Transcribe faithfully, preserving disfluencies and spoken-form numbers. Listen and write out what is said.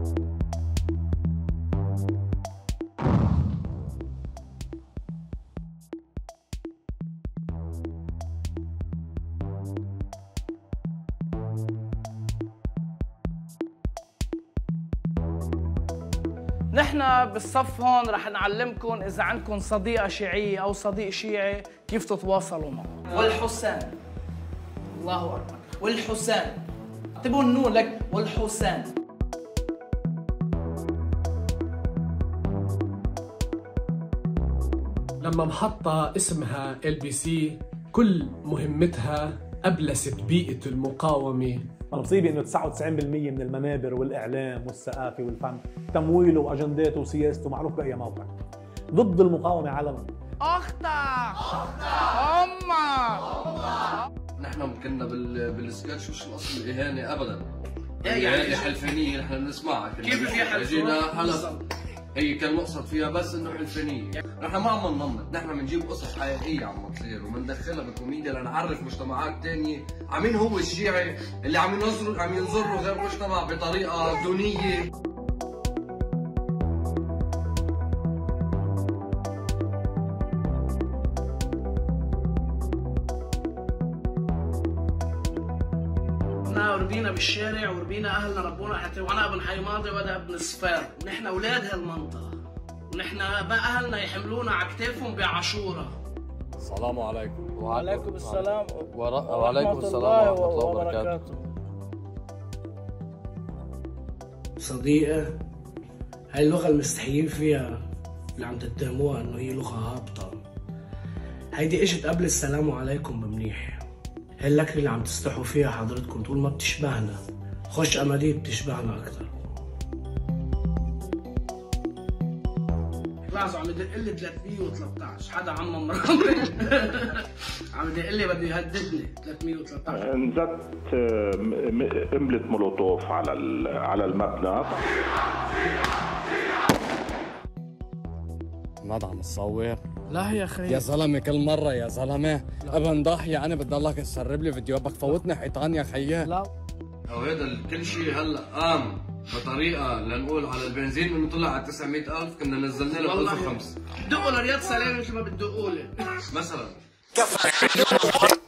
نحن بالصف هون رح نعلمكم إذا عندكم صديقة شيعية أو صديق شيعي كيف تتواصلوا معه. والحسين، الله أكبر، والحسين، اكتبوا النون لك، والحسين. لما محطة اسمها إل بي سي كل مهمتها أبلست بيئة المقاومة. المصيبة انه تسعة وتسعين بالمئة من المنابر والاعلام والثقافة والفن تمويله واجنداته وسياسته معروف باي موقع ضد المقاومة علنا. اختك امك. نحن كنا بال بالسكتش مش الاصل الاهانة ابدا. يعني حلفانية نحن بنسمعها. كيف في حلفانية؟ هي كان مقصد فيها بس انه حلفانية. نحن ما عم ننمط، نحن بنجيب قصص حقيقية عم تصير وبندخلها بالكوميديا لنعرف مجتمعات ثانية عمين هو الشيعي اللي عم ينظروا عم ينظروا غير مجتمع بطريقة دونية. وربينا بالشارع وربينا اهلنا ربونا حتى وانا ابن حي ماضي وانا ابن صفار، ونحن اولاد هالمنطقه، ونحن بقى اهلنا يحملونا على كتافهم بعاشوره. السلام عليكم. وعليكم السلام وعليكم السلام ورحمه الله وبركاته. صديقة، هاي اللغة المستحيين فيها اللي عم تتهموها انه هي لغة هابطة، هيدي اجت قبل السلام عليكم بمنيح. هاي اللكنة اللي عم تستحوا فيها حضرتكم طول ما بتشبهنا، خش أمادية بتشبهنا أكثر. لاحظوا عم يدق لي ثلاثمية وثلاثطعش، حدا عم مرامي عم يدق لي بده يهددني ثلاثمية وثلاثطعش. نزلت قنبلة مولوتوف على على المبنى. ماذا عم تصور؟ لا يا اخي يا زلمه كل مره يا زلمه ابن ضاحيه انا بدي الله تسرب لي فيديو بدك فوتني حيطان يا خيي. لا وهذا كل شيء هلا قام بطريقه لنقول على البنزين انه طلع على تسعمية ألف كنا نزلنا له ألف وخمسة. دقوا لرياض سلامه مثل ما بتدقوا لي مثلا.